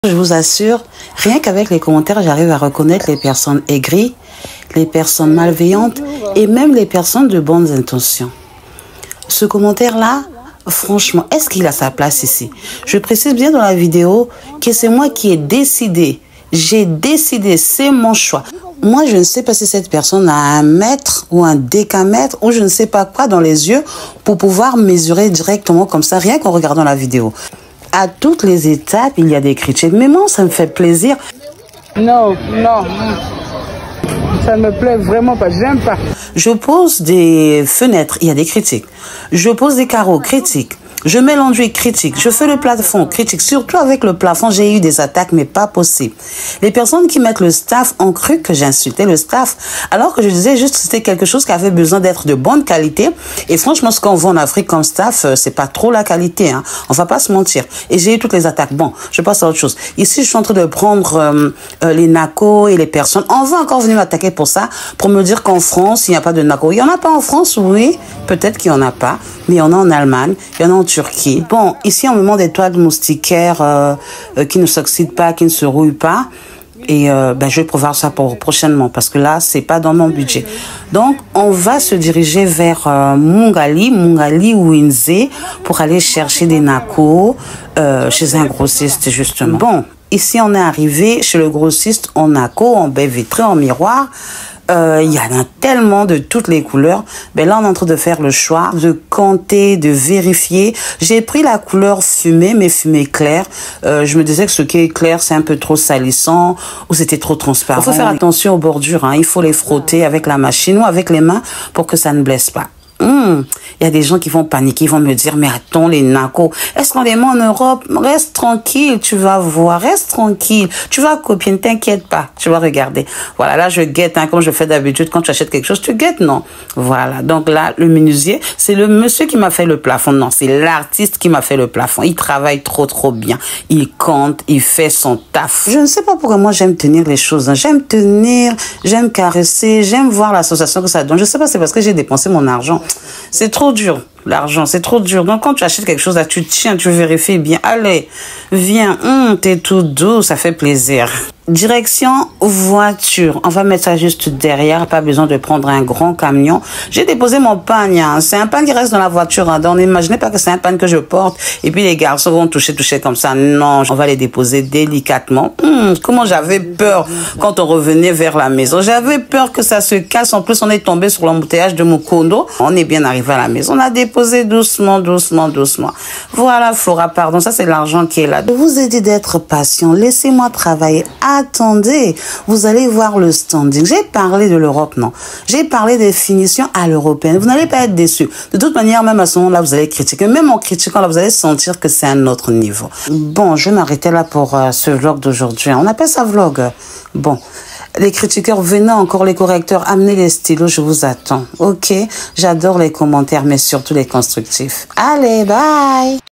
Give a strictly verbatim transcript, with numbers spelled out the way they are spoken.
Je vous assure, rien qu'avec les commentaires, j'arrive à reconnaître les personnes aigries, les personnes malveillantes et même les personnes de bonnes intentions. Ce commentaire-là, franchement, est-ce qu'il a sa place ici? Je précise bien dans la vidéo que c'est moi qui ai décidé. J'ai décidé, c'est mon choix. Moi, je ne sais pas si cette personne a un mètre ou un décamètre ou je ne sais pas quoi dans les yeux pour pouvoir mesurer directement comme ça, rien qu'en regardant la vidéo. À toutes les étapes, il y a des critiques. Mais moi, ça me fait plaisir. Non, non. Ça ne me plaît vraiment pas. J'aime pas. Je pose des fenêtres, il y a des critiques. Je pose des carreaux, critiques. Je mets l'enduit, critique. Je fais le plafond, critique. Surtout avec le plafond, j'ai eu des attaques, mais pas possible. Les personnes qui mettent le staff ont cru que j'insultais le staff, alors que je disais juste que c'était quelque chose qui avait besoin d'être de bonne qualité. Et franchement, ce qu'on voit en Afrique comme staff, c'est pas trop la qualité, hein. On va pas se mentir. Et j'ai eu toutes les attaques. Bon, je passe à autre chose. Ici, je suis en train de prendre euh, euh, les nacos et les personnes. On va encore venir m'attaquer pour ça, pour me dire qu'en France, il n'y a pas de nacos. Il y en a pas en France, oui. Peut-être qu'il y en a pas, mais il y en a en Allemagne, il y en a en Turquie. Bon, ici, on me demande des toiles moustiquaires euh, euh, qui ne s'oxydent pas, qui ne se rouillent pas. Et euh, ben, je vais prévoir ça pour prochainement parce que là, c'est pas dans mon budget. Donc, on va se diriger vers euh, Mungali, Mungali ou Inze pour aller chercher des nacos euh, chez un grossiste, justement. Bon, ici, on est arrivé chez le grossiste en naco, en baie vitrée, en miroir. Euh, il y en a tellement de toutes les couleurs. Ben là, on est en train de faire le choix, de compter, de vérifier. J'ai pris la couleur fumée, mais fumée claire. Euh, je me disais que ce qui est clair, c'est un peu trop salissant ou c'était trop transparent. Il faut faire attention aux bordures, hein. Il faut les frotter avec la machine ou avec les mains pour que ça ne blesse pas. Hum, il y a des gens qui vont paniquer, ils vont me dire, mais attends, les nacos, est-ce qu'on les met en Europe? Reste tranquille, tu vas voir, reste tranquille. Tu vas copier, ne t'inquiète pas, tu vas regarder. Voilà, là, je guette, hein, comme je fais d'habitude, quand tu achètes quelque chose, tu guettes, non? Voilà, donc là, le menuisier, c'est le monsieur qui m'a fait le plafond. Non, c'est l'artiste qui m'a fait le plafond. Il travaille trop, trop bien. Il compte, il fait son taf. Je ne sais pas pourquoi moi, j'aime tenir les choses, hein. J'aime tenir, j'aime caresser, j'aime voir l'association que ça donne. Je sais pas, c'est parce que j'ai dépensé mon argent. C'est trop dur, l'argent, c'est trop dur. Donc, quand tu achètes quelque chose, là, tu tiens, tu vérifies bien. Allez, viens, hum, t'es tout doux, ça fait plaisir. Direction voiture. On va mettre ça juste derrière. Pas besoin de prendre un grand camion. J'ai déposé mon pagne. Hein. C'est un pagne qui reste dans la voiture. Hein. Donc, n'imaginez pas que c'est un pagne que je porte. Et puis, les garçons vont toucher, toucher comme ça. Non, on va les déposer délicatement. Hum, comment j'avais peur quand on revenait vers la maison. J'avais peur que ça se casse. En plus, on est tombé sur l'embouteillage de Mukondo. On est bien arrivé à la maison. On a déposé doucement, doucement, doucement. Voilà, Flora, pardon. Ça, c'est l'argent qui est là. Je vous ai dit d'être patient. Laissez-moi travailler. Attendez, vous allez voir le standing. J'ai parlé de l'Europe, non. J'ai parlé des finitions à l'européenne. Vous n'allez pas être déçus. De toute manière, même à ce moment-là, vous allez critiquer. Même en critiquant, là, vous allez sentir que c'est un autre niveau. Bon, je vais m'arrêter là pour euh, ce vlog d'aujourd'hui. On appelle ça vlog. Bon. Les critiqueurs, venez encore, les correcteurs, amenez les stylos, je vous attends. Ok? J'adore les commentaires, mais surtout les constructifs. Allez, bye!